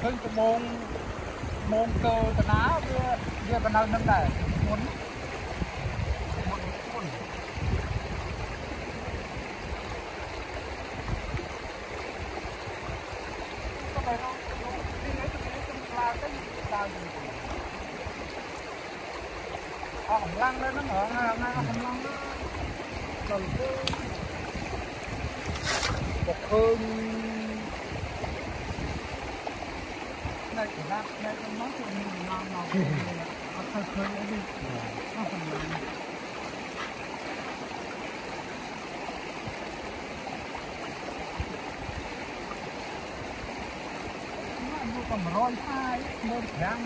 khơi cái môn cơ cái ná với cái nào nâng này muốn cái này nó đi ấy cái là cái đào gì hỏng lăng lên nó mở ngay hỏng lăng nó còn cái bọc hơn này của nó này nó nói chuyện mình làm nào nó khơi nó đi nó phần làm nó còn rồi hai môn răng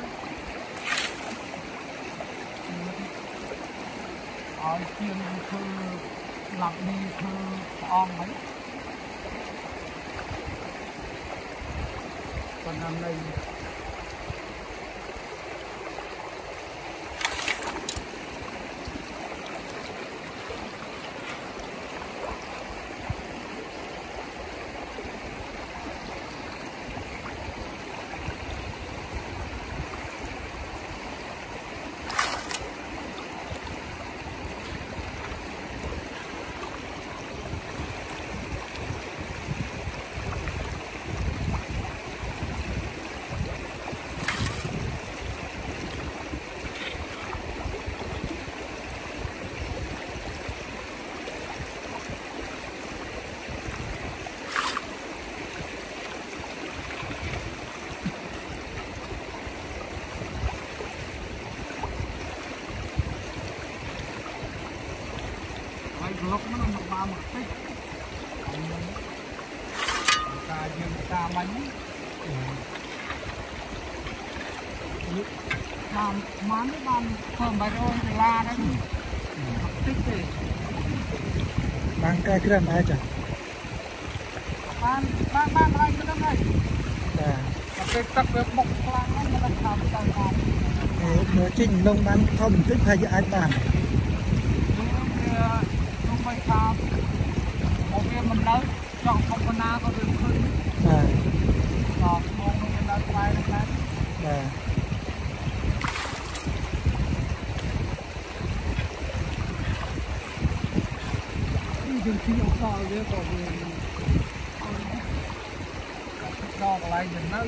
ở chiên thư làm đi thư on mấy còn năm nay lúc nó một ba một tích ta dương ta bánh làm món cái bàn thơm bài rồi la đấy tích gì mang cái răng ai chả mang anh cái này cái tắc cái bọc lang nó làm sao làm nó chỉnh lông bán không tích hay cho ai bàn phải sao một viên mình lớn chọn không có na có được khơi còn một mình lớn quay được đấy đừng khi ông sao đấy còn do lại mình nó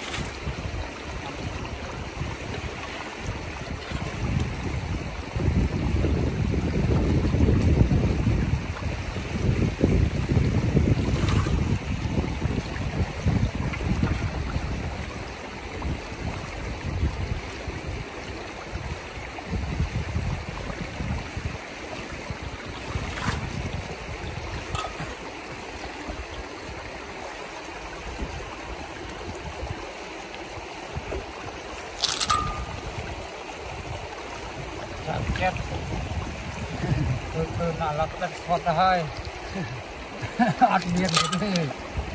tôi là lật đất phật hơi ăn miên cái gì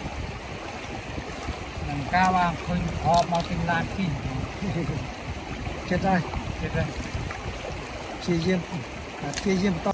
làm cao mà khơi họ mau tin lan kì chết rồi chia diêm to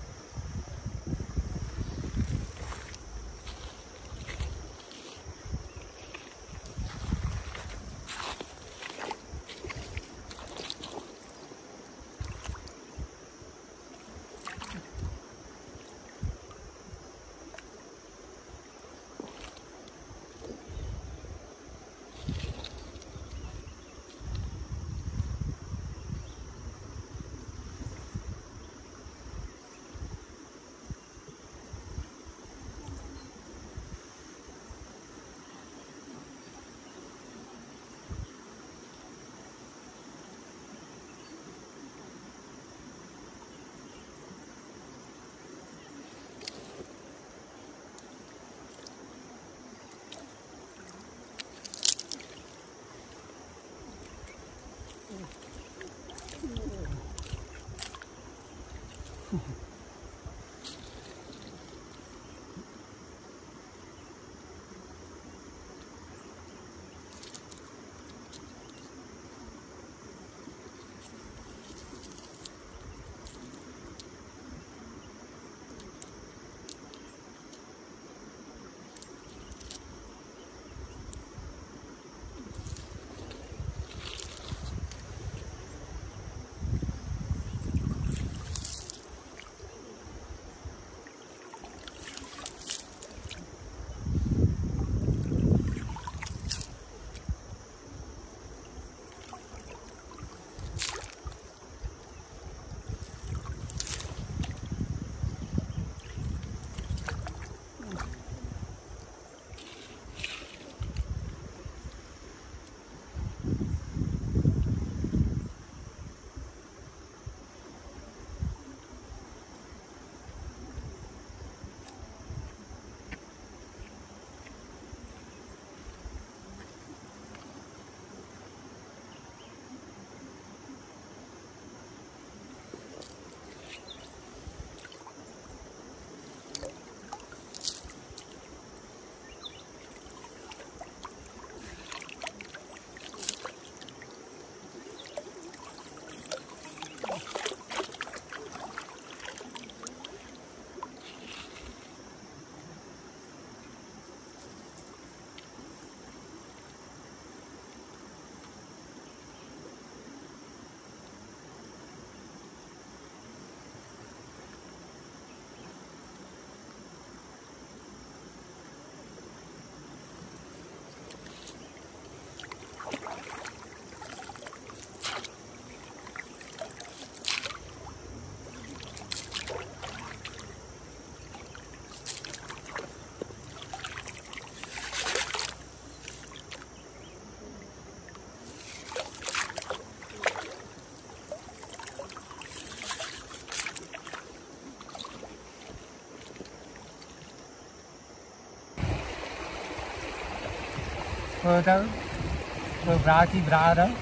thôi đó rồi ra chi ra đó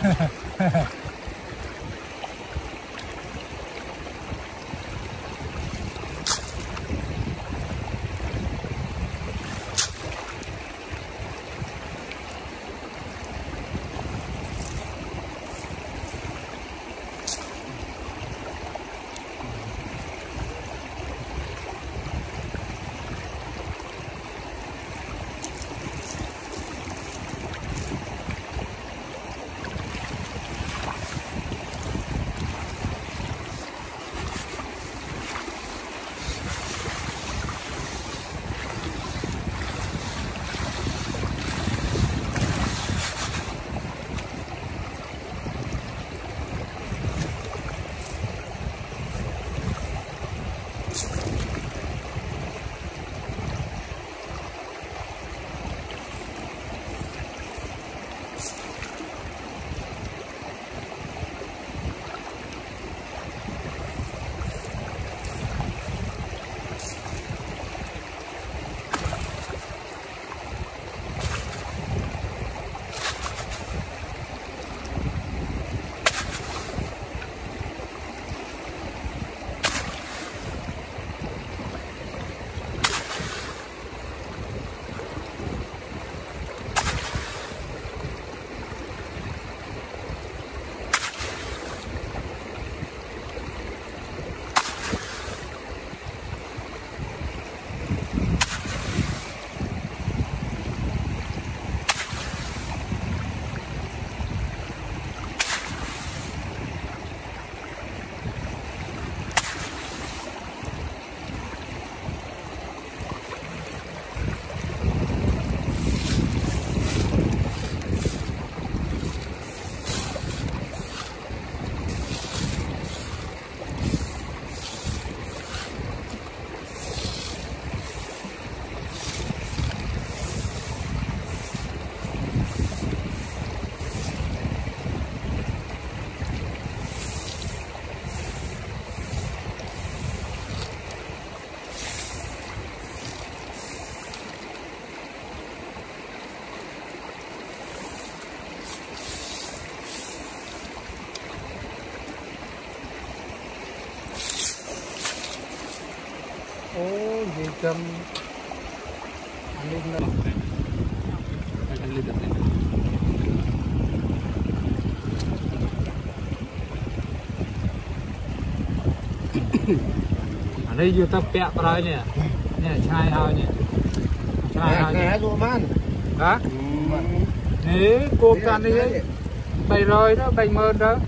Ôi, gì cầm anh lên đây. anh ấy vô tập bẹt rồi nè nè chai thôi nè chai thôi nè đó nè cô ta đi bay rồi đó bay mơn đó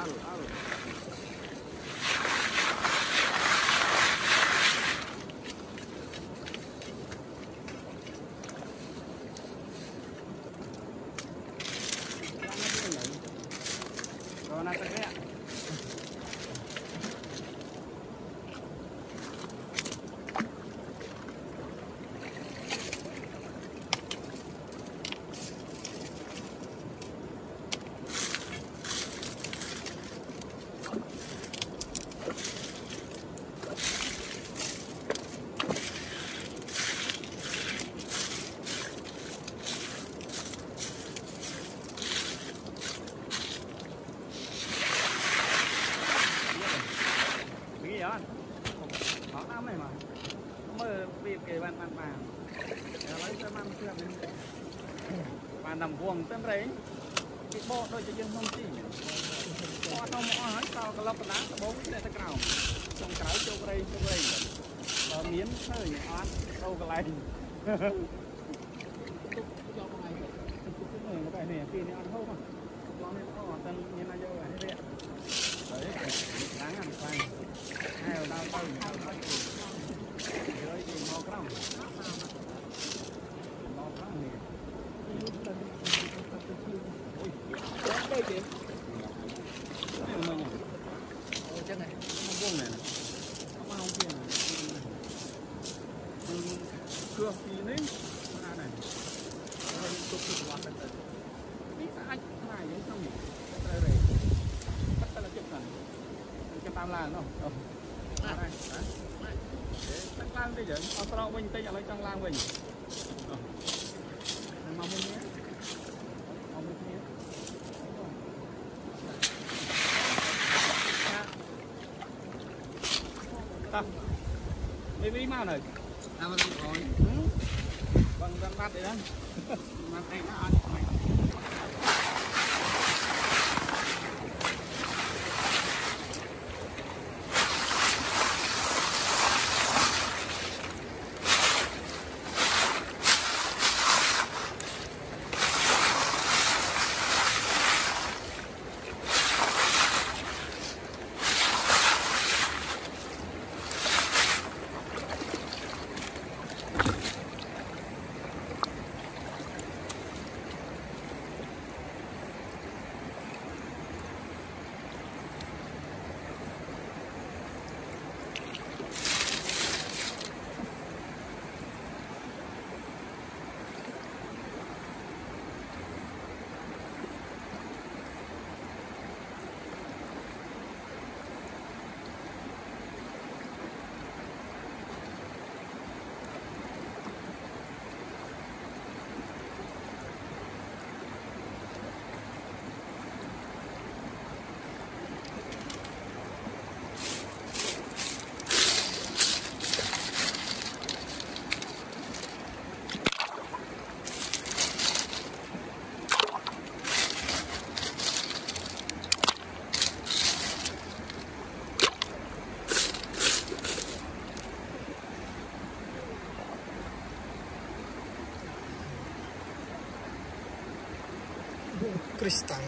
nằm vuông tên đấy cái bộ đôi cho dân không chỉ họ không họ hỏi sao cái lắp đá cái bóng này ta cào trong cái châu đây miếng hơi ăn đâu cái này cái này kia này ăn không mà lo nên có tên như này vô này đấy đấy sáng ăn khoai hai đau tay rồi thì mau cái đây kìa. Này mà nhỉ? Chắc này, nó vuông này. Nó mau kia này. Cưa thì đấy. Này. Nó tục loạt này. Biết ai này giống không nhỉ? Đây này. Bắt ta là chụp này. Cái tam lan không? Đâu. Đây. Đấy. Tăng lan đi vậy. Australia mình tay lấy tăng lan mình. Mà mình nhé. Baby mau này, à mình rồi, bằng bắt đấy đó, mà anh nó ăn mày. Kristal.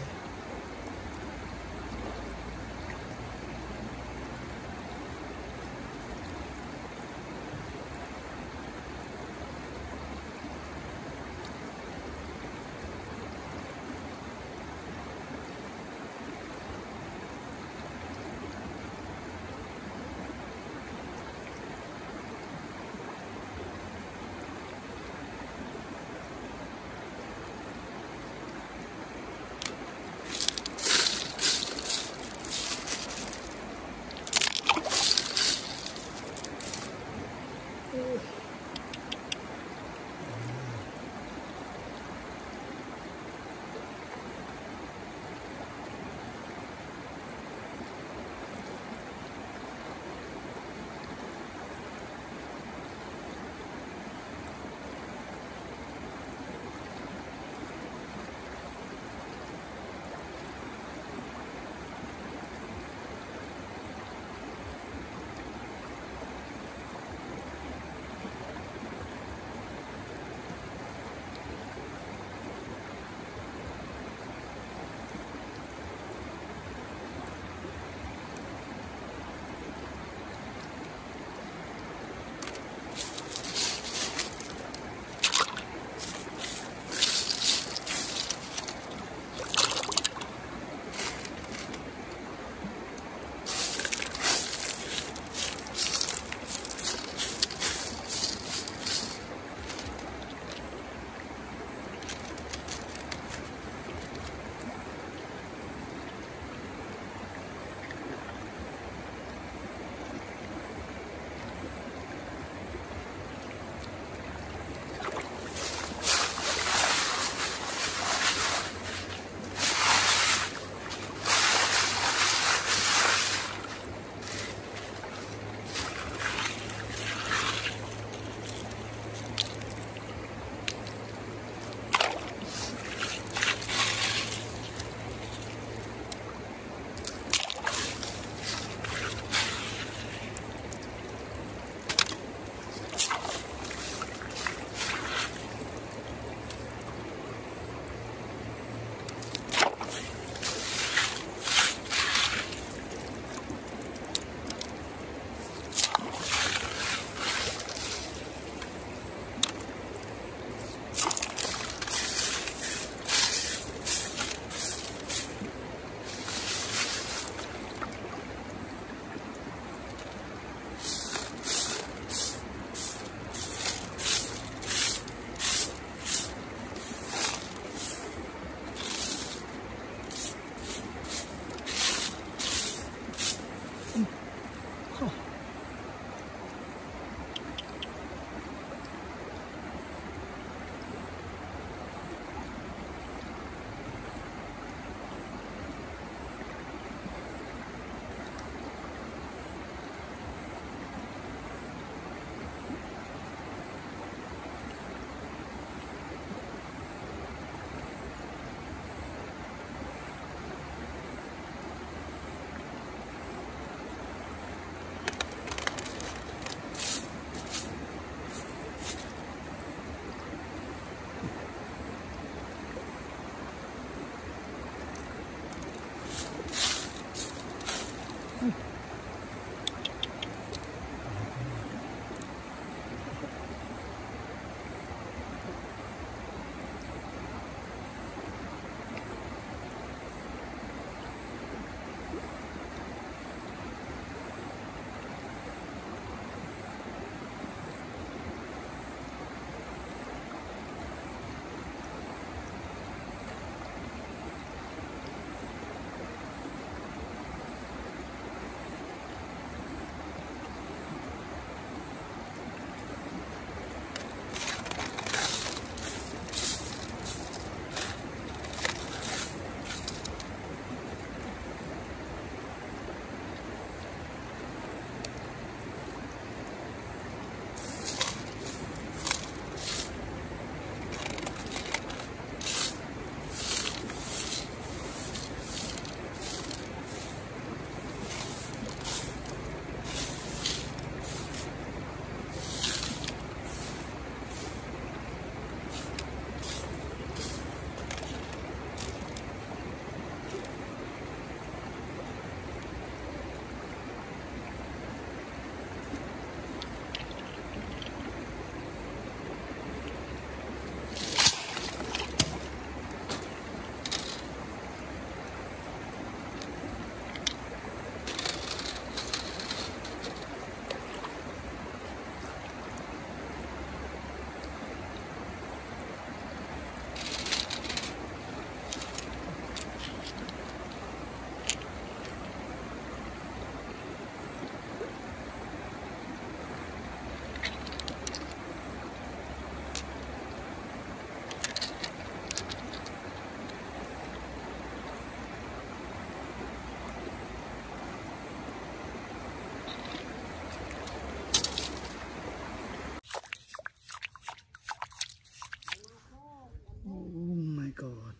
Oh my God.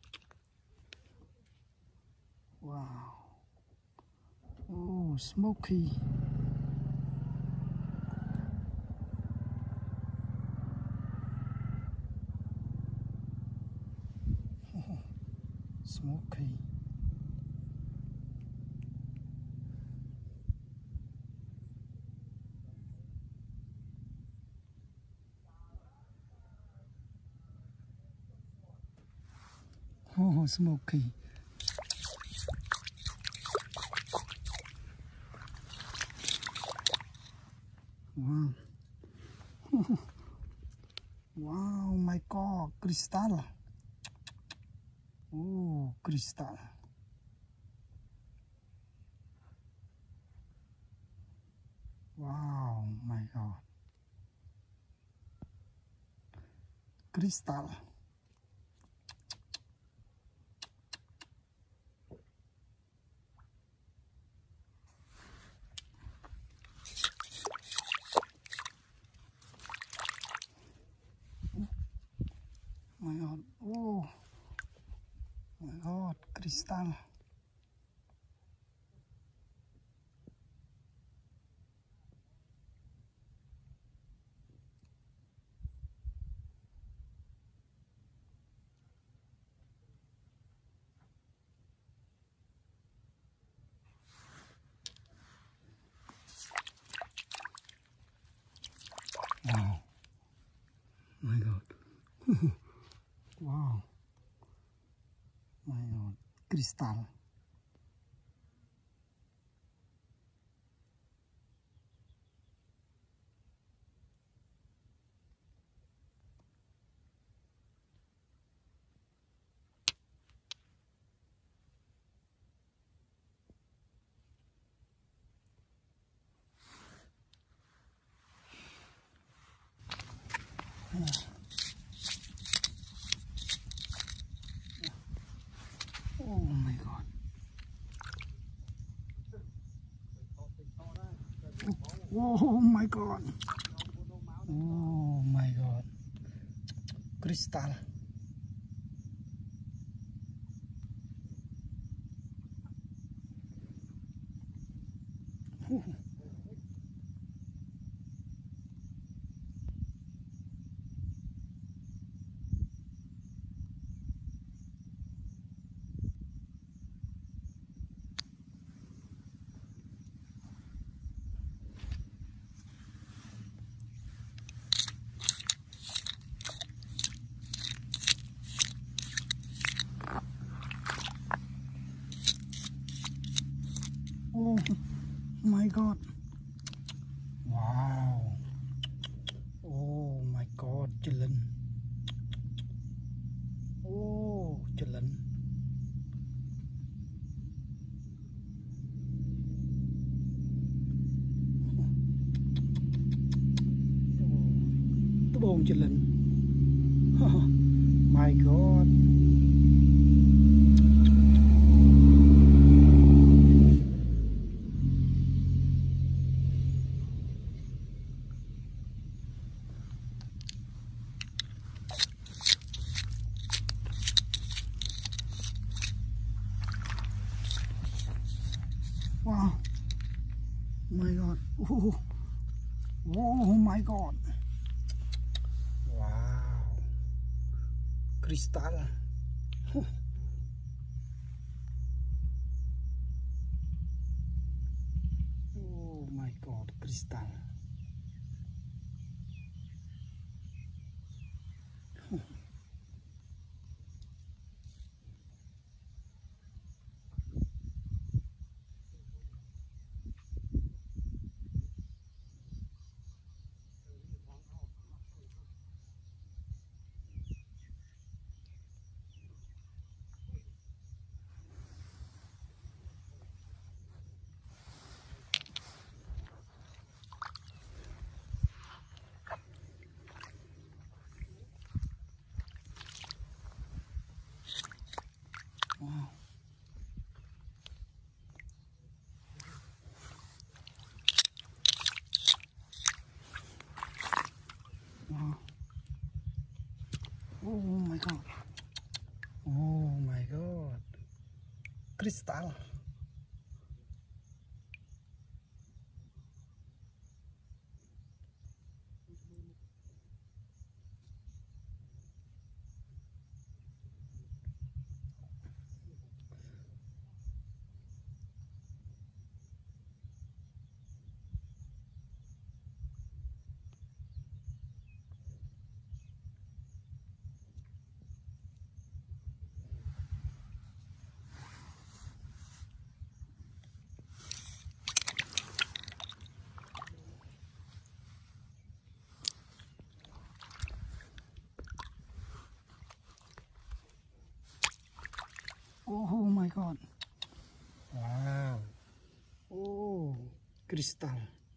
Wow. Oh, smoky. Smoky. Oh, smoky. Wow. Wow, my God, crystal. Oh, crystal. Wow, my God. Crystal. My God. Oh, my God, crystal. Wow. My God. Wow. My God. Crystal. Oh my God. Oh my God. Oh my God. Crystal. Oh my God. Wow. Oh my God, chillin. Oh, chillin. Tôi bồn chillin. My God. Wow. My God. Oh my God. Wow. Kristal. Oh my God, kristal. Wow. Wow. Oh my God. Oh my God. Kristal. Oh my God. Wow. Oh, kristal.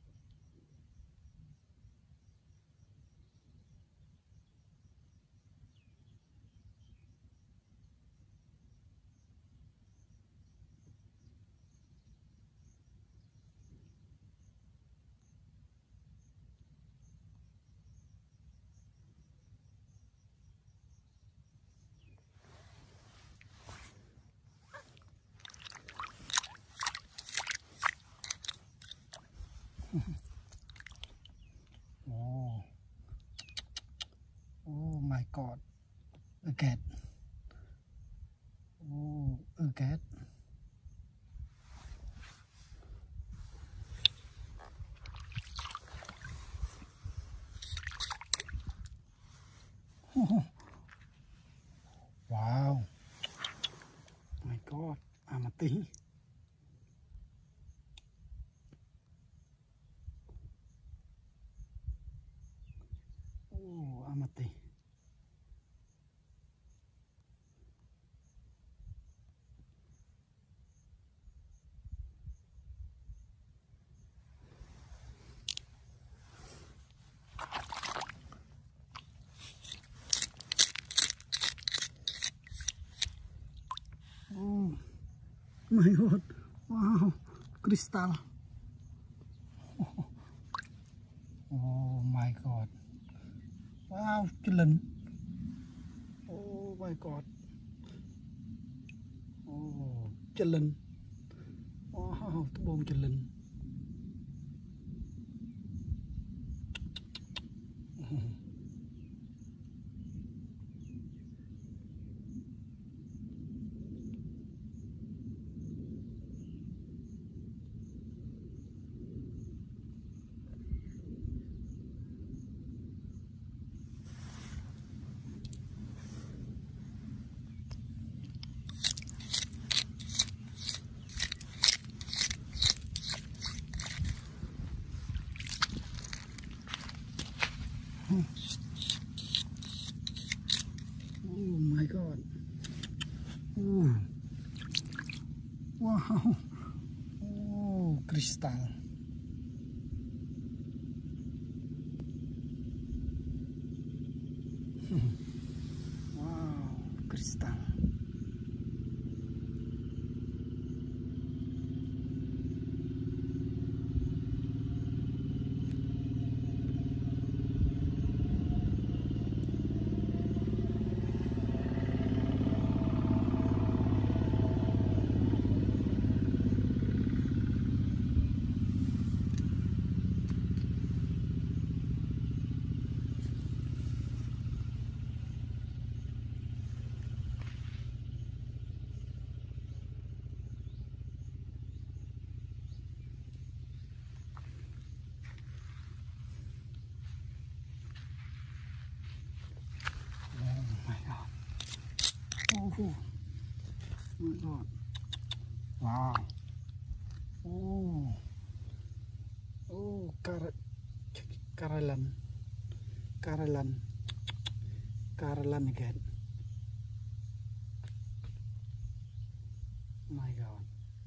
Oh. Oh my God. A cat. Oh, a cat. Oh. Wow. My God. Amethyst. Oh, amethyst. Oh my God. Wow. Kristal. Oh my God. Wow, chillin. Oh my God. Oh, chillin. Wow, tôi bồn chillin. kristal. Wow, kristal. Oh my God. Wow. Oh, Caroline again. My God.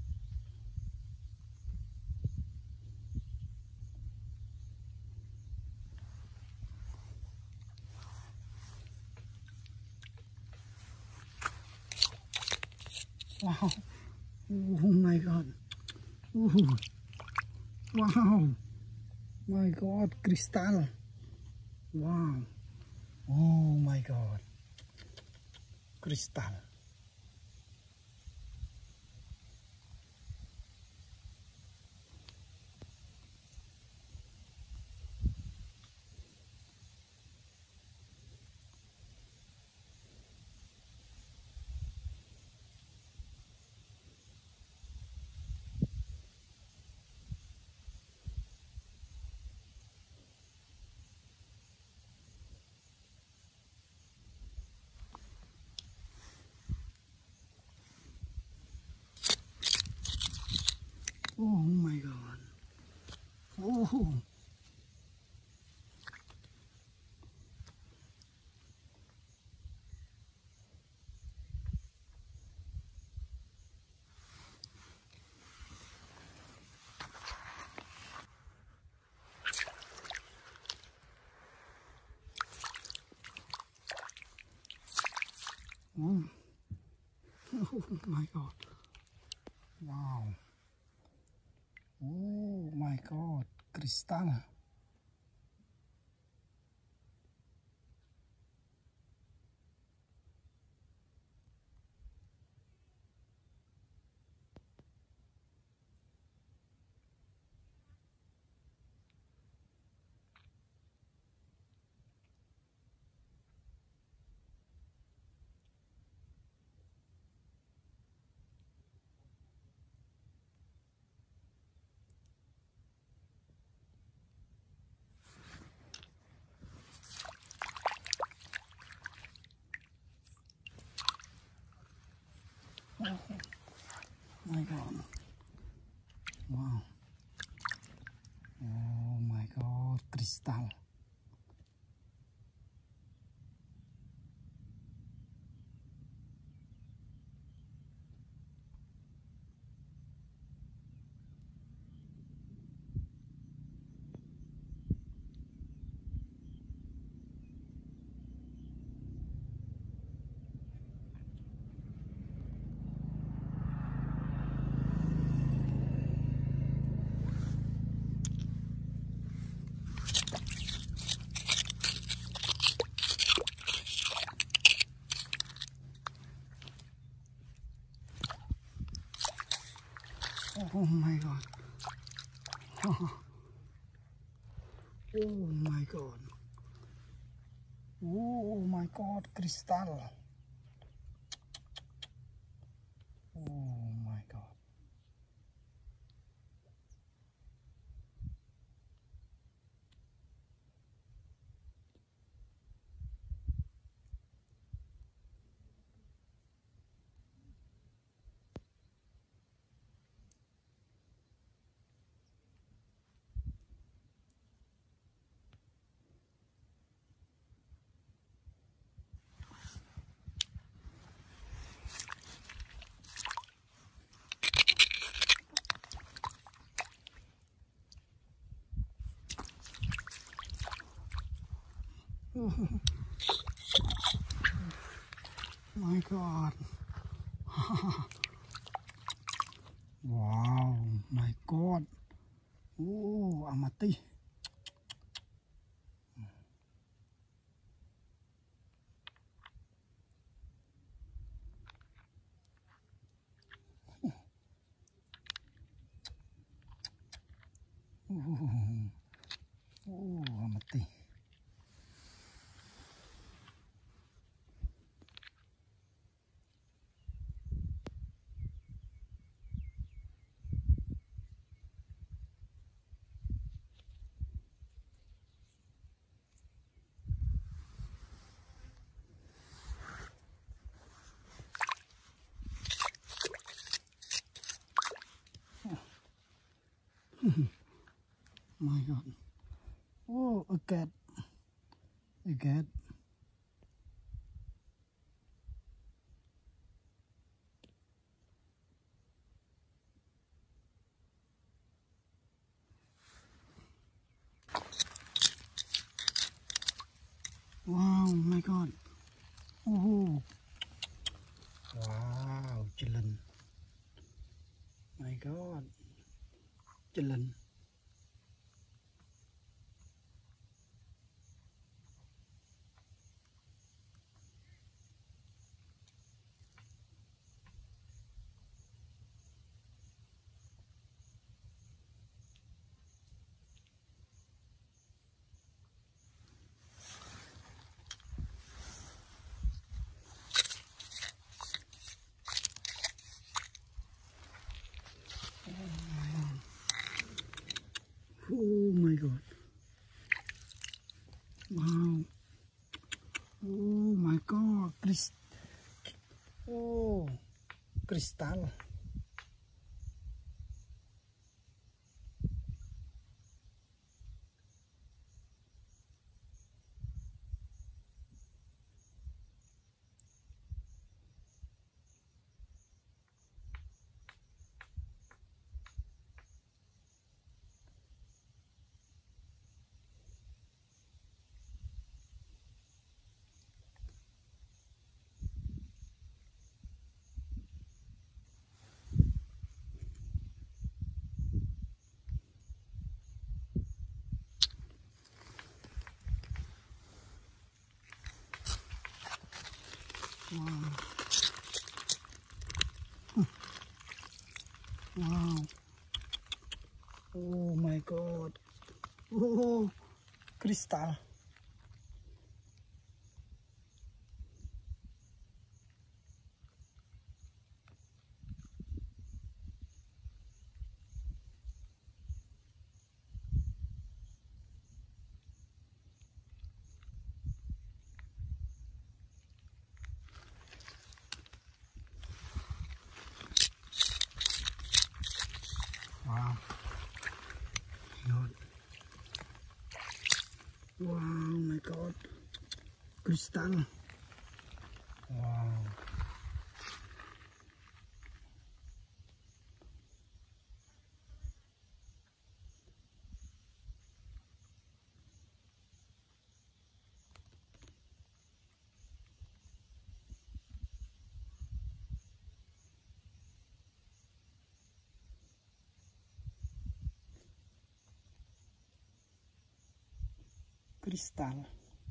Wow. Oh my God. Ooh. Wow. My God, crystal. Wow. Oh my God. Crystal. Oh my God. Oh. Oh. Oh my God. Wow. Oh my God. Crystal. Oh my God. Wow. Oh my God. Crystal. Oh my God. Oh my God. Oh my God, crystal. Oh my God. My God. Wow, my God. Oh, amati. Oh, amati. My God. Oh, a cat. A cat. Wow, my God. Oh. Wow, chillin'. My God. Chillin'. Oh my God. Wow. Oh my God. Oh, crystal. Wow. Wow. Oh my God. Oh, crystal. Wow. God. Wow, my God. Crystal. Wow. Crystal.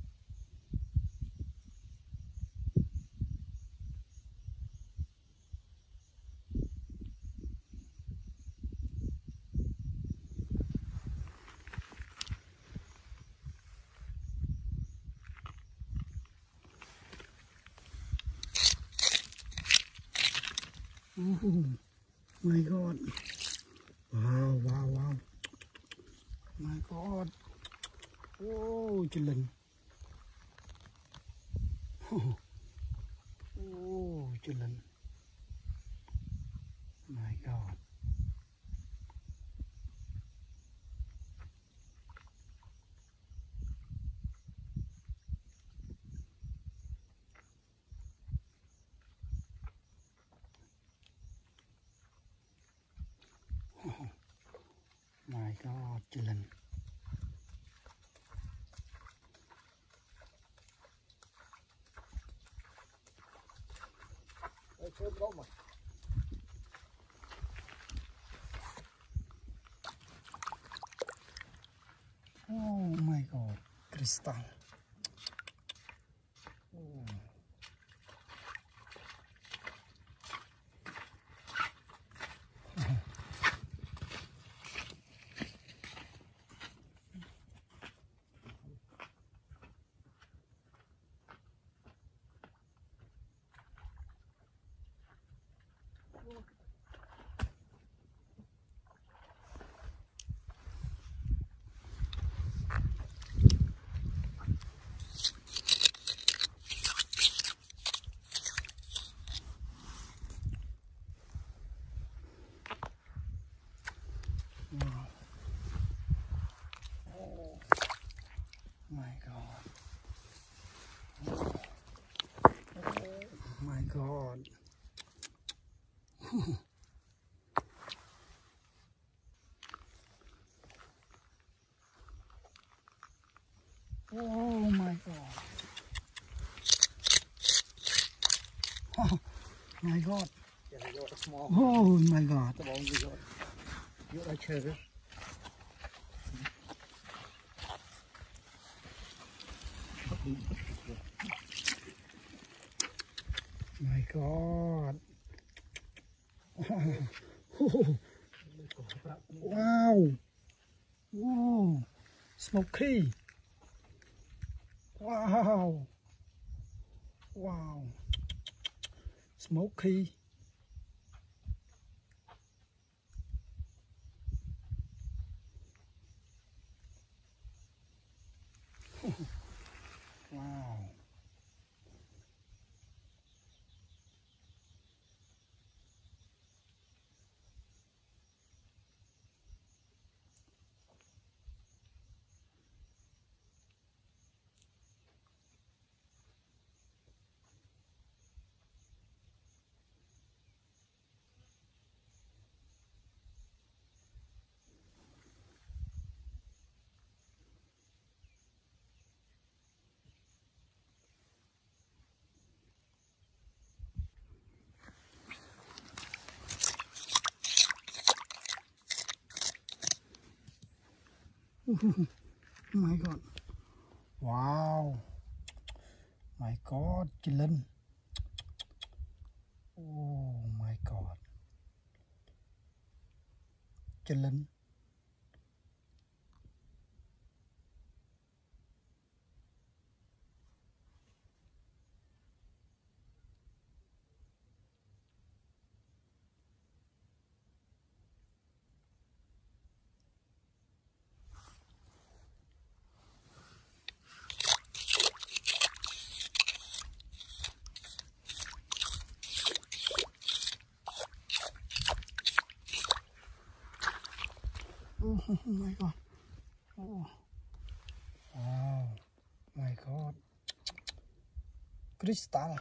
Oh my God. Wow, wow, wow. My God. Oh, chillin'. Oh, chillin'. My God. My God, chillin'. crystal. My God. My God. Oh my God. Oh my God. Oh my God. My God. Oh. Wow. Wow. Smoky. Wow. Wow. Smoky. Wow. My God. Wow. My God, chillin'. Oh my God. Chillin'. Oh my God. Oh. Wow. My God. Crystal.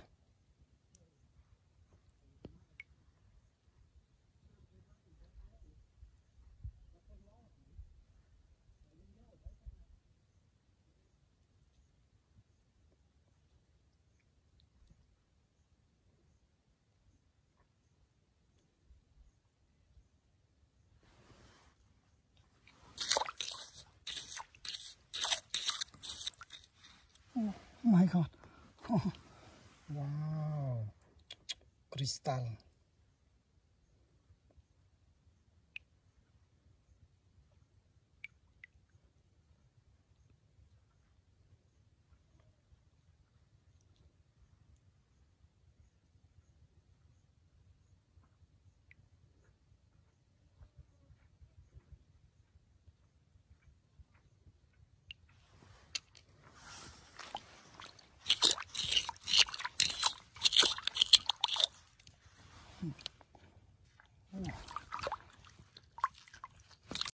Oh my God. Oh. Wow. Crystal.